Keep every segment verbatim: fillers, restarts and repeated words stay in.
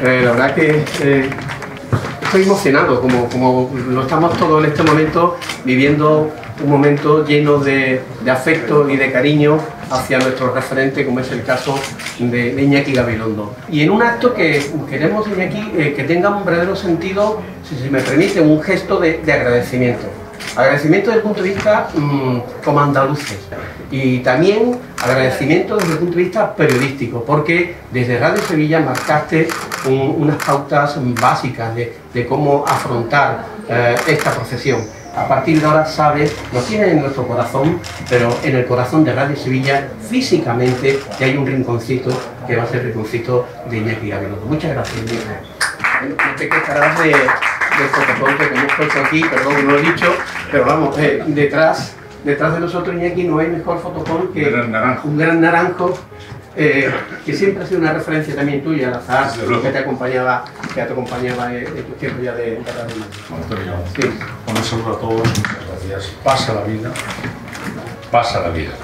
Eh, la verdad que eh, estoy emocionado, como, como lo estamos todos en este momento, viviendo un momento lleno de, de afecto y de cariño hacia nuestro referente, como es el caso de, de Iñaki Gabilondo. Y en un acto que queremos, Iñaki, eh, que tenga un verdadero sentido, si se me permite, un gesto de, de agradecimiento. Agradecimiento desde el punto de vista mmm, como andaluces, y también agradecimiento desde el punto de vista periodístico, porque desde Radio Sevilla marcaste un, unas pautas básicas de, de cómo afrontar eh, esta profesión. A partir de ahora, sabes, lo tienes en nuestro corazón, pero en el corazón de Radio Sevilla, físicamente, que hay un rinconcito que va a ser el rinconcito de Iñaki Gabilondo. Muchas gracias, Iñaki. No te quejarás de... del fotocol que hemos puesto aquí, perdón, no lo he dicho, pero vamos, eh, detrás, detrás de nosotros, Iñaki, no hay mejor fotocol que un gran naranjo, un gran naranjo eh, que siempre ha sido una referencia también tuya, al azar, que te acompañaba, que te acompañaba en, en tu tiempo ya de, de Radio. Bueno, Antonio, sí. Un saludo a todos, muchas gracias. Pasa la vida, pasa la vida.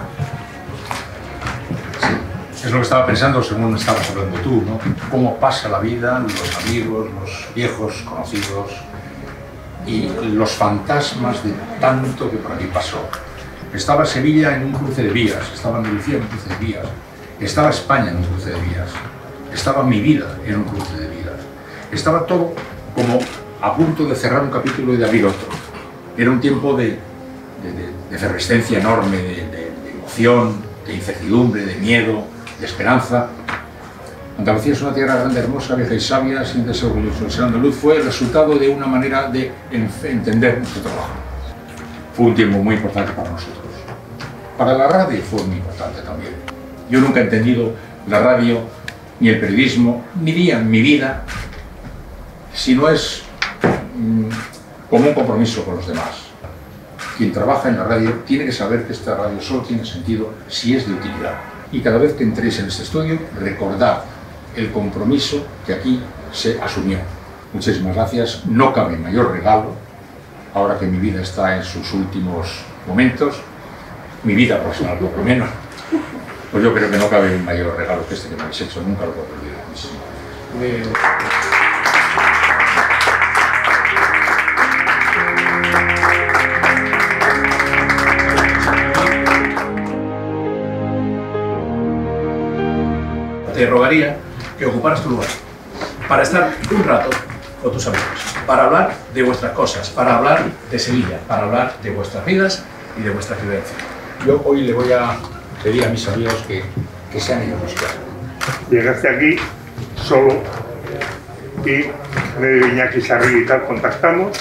Sí. Es lo que estaba pensando según estabas hablando tú, ¿no? Cómo pasa la vida, los amigos, los viejos conocidos y los fantasmas de tanto que por aquí pasó. Estaba Sevilla en un cruce de vías, estaba Andalucía en un cruce de vías, estaba España en un cruce de vías, estaba mi vida en un cruce de vías. Estaba todo como a punto de cerrar un capítulo y de abrir otro. Era un tiempo de, de, de, de efervescencia enorme, de, de, de emoción, de incertidumbre, de miedo, de esperanza. Andalucía es una tierra grande, hermosa, vieja y sabia, siéntese orgulloso. El ser andaluz fue el resultado de una manera de entender nuestro trabajo. Fue un tiempo muy importante para nosotros. Para la radio fue muy importante también. Yo nunca he entendido la radio, ni el periodismo, ni día en mi vida, si no es mmm, como un compromiso con los demás. Quien trabaja en la radio tiene que saber que esta radio solo tiene sentido si es de utilidad. Y cada vez que entréis en este estudio, recordad el compromiso que aquí se asumió. Muchísimas gracias. No cabe mayor regalo, ahora que mi vida está en sus últimos momentos, mi vida personal por lo menos, pues yo creo que no cabe mayor regalo que este que me habéis hecho. Nunca lo puedo olvidar. Muchísimas gracias. Te rogaría que ocuparas tu lugar para estar un rato con tus amigos, para hablar de vuestras cosas, para hablar de Sevilla, para hablar de vuestras vidas y de vuestra vivencia. Yo hoy le voy a pedir a mis amigos que, que sean ellos los que hagan. Llegaste aquí solo y me Iñaki Sarri y tal contactamos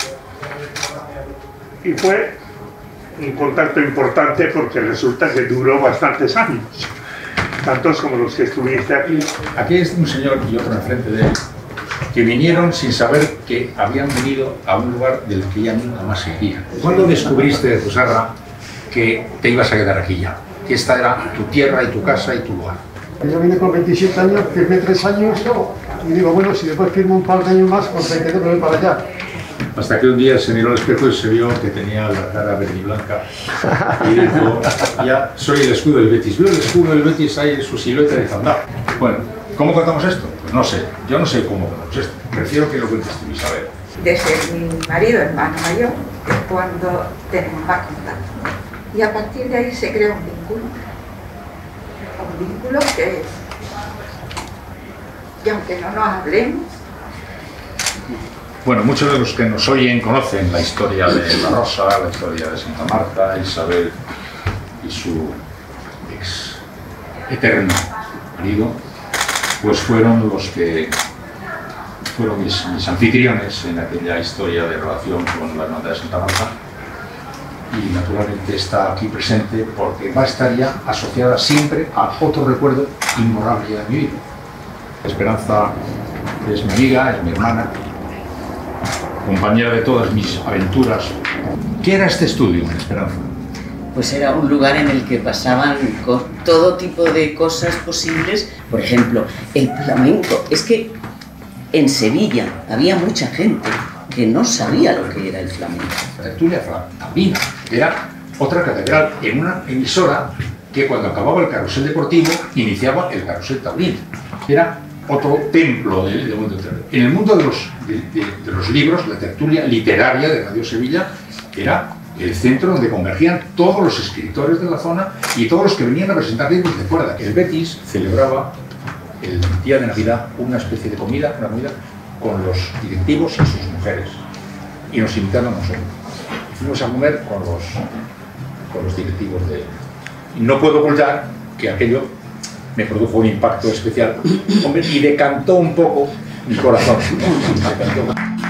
y fue un contacto importante porque resulta que duró bastantes años, tantos como los que estuviste aquí. Aquí es un señor y otro enfrente de él, que vinieron sin saber que habían venido a un lugar del que ya nunca más se irían. ¿Cuándo descubriste, Roserra, que te ibas a quedar aquí ya? Que esta era tu tierra y tu casa y tu lugar. Yo vine con veintisiete años, firmé tres años y digo, bueno, si después firmo un par de años más, con treinta y dos me voy para allá. Hasta que un día se miró al espejo y se vio que tenía la cara verde y blanca y dijo, ya soy el escudo del Betis. Veo el escudo del Betis ahí en su silueta de zandado. Bueno, ¿cómo contamos esto? Pues no sé, yo no sé cómo contamos esto. Prefiero que lo cuentes tú, Isabel. De ser mi marido, hermano mayor, es cuando tenemos más contacto. Y a partir de ahí se crea un vínculo. Un vínculo que, y aunque no nos hablemos. Bueno, muchos de los que nos oyen conocen la historia de La Rosa, la historia de Santa Marta, Isabel y su ex eterno marido, pues fueron los que fueron mis, mis anfitriones en aquella historia de relación con la hermandad de Santa Marta. Y naturalmente está aquí presente porque va a estar ya asociada siempre a otro recuerdo imborrable de mi vida. Esperanza es mi amiga, es mi hermana, compañera de todas mis aventuras. ¿Qué era este estudio, Esperanza? Pues era un lugar en el que pasaban todo tipo de cosas posibles. Por ejemplo, el flamenco. Es que en Sevilla había mucha gente que no sabía lo que era el flamenco. La tertulia flamenca era otra catedral en una emisora que cuando acababa el carrusel deportivo iniciaba el carrusel taurino. Era otro templo del de mundo literario. En el mundo de los, de, de, de los libros, la tertulia literaria de Radio Sevilla era el centro donde convergían todos los escritores de la zona y todos los que venían a presentar libros de fuera. El Betis celebraba el día de Navidad una especie de comida, una comida con los directivos y sus mujeres. Y nos invitaron a nosotros. Y fuimos a comer con los, con los directivos de... Y no puedo ocultar que aquello me produjo un impacto especial. Hombre, y decantó un poco mi corazón. Decantó.